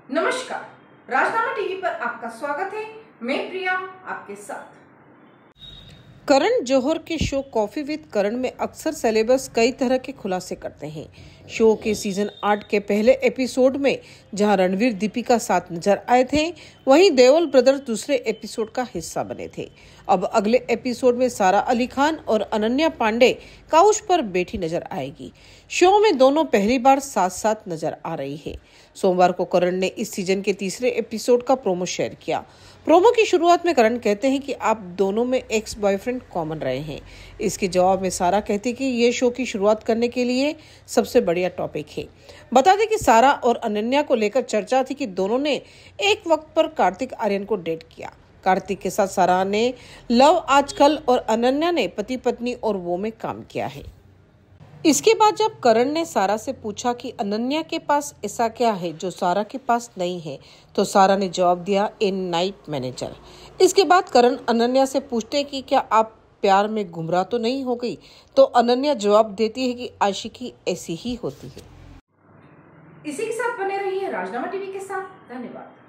नमस्कार, राजनामा टीवी पर आपका स्वागत है। मैं प्रिया आपके साथ। करण जौहर के शो कॉफी विद करण में अक्सर सेलेब्स कई तरह के खुलासे करते हैं। शो के सीजन 8 के पहले एपिसोड में जहां रणवीर दीपिका साथ नजर आए थे, वहीं देओल ब्रदर्स दूसरे एपिसोड का हिस्सा बने थे। अब अगले एपिसोड में सारा अली खान और अनन्या पांडे काउच पर बैठी नजर आएगी। शो में दोनों पहली बार साथ साथ नजर आ रही है। सोमवार को करण ने इस सीजन के तीसरे एपिसोड का प्रोमो शेयर किया। प्रोमो की शुरुआत में करण कहते हैं कि आप दोनों में एक्स बॉयफ्रेंड कॉमन रहे हैं। इसके जवाब में सारा कहती कि ये शो की शुरुआत करने के लिए सबसे बढ़िया टॉपिक है। बता दें कि सारा और अनन्या को लेकर चर्चा थी कि दोनों ने एक वक्त पर कार्तिक आर्यन को डेट किया। कार्तिक के साथ सारा ने लव आजकल और अनन्या ने पति पत्नी और वो में काम किया है। इसके बाद जब करण ने सारा से पूछा कि अनन्या के पास ऐसा क्या है जो सारा के पास नहीं है, तो सारा ने जवाब दिया, ए नाइट मैनेजर। इसके बाद करण अनन्या से पूछते कि क्या आप प्यार में गुमराह तो नहीं हो गई, तो अनन्या जवाब देती है कि आशिकी ऐसी ही होती है। इसी के साथ बने रहिए राजनामा टीवी के साथ। धन्यवाद।